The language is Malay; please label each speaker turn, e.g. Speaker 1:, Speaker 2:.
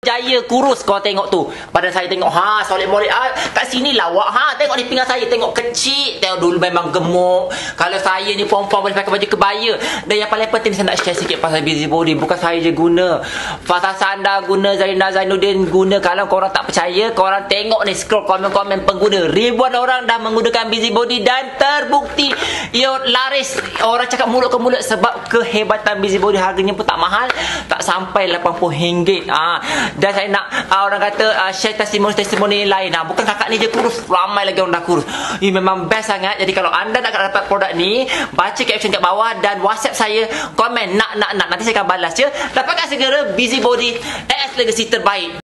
Speaker 1: Jaya kurus kau tengok tu. Pada saya tengok solid molek kat sini lawak tengok ni pinggang saya tengok kecil, tengok dulu memang gemuk. Kalau saya ni perempuan boleh pakai baju kebaya. Dan yang paling penting saya nak share sikit pasal busybody. Bukan saya je guna, Fatah Sanda guna, Zainal Zainuddin guna. Kalau korang tak percaya, korang tengok ni, scroll komen-komen pengguna. Ribuan orang dah menggunakan busybody dan terbukti ia laris. Orang cakap mulut ke mulut sebab kehebatan busybody. Harganya pun tak mahal, tak sampai RM80. Dan saya nak orang kata share testimoni lain. Bukan kakak ni je kurus, ramai lagi orang dah kurus. Ini memang best sangat. Jadi kalau anda nak dapat produk ni, baca caption kat bawah dan WhatsApp saya, komen nak. Nanti saya akan balas je. Dapatkan segera busybody AS Legacy terbaik.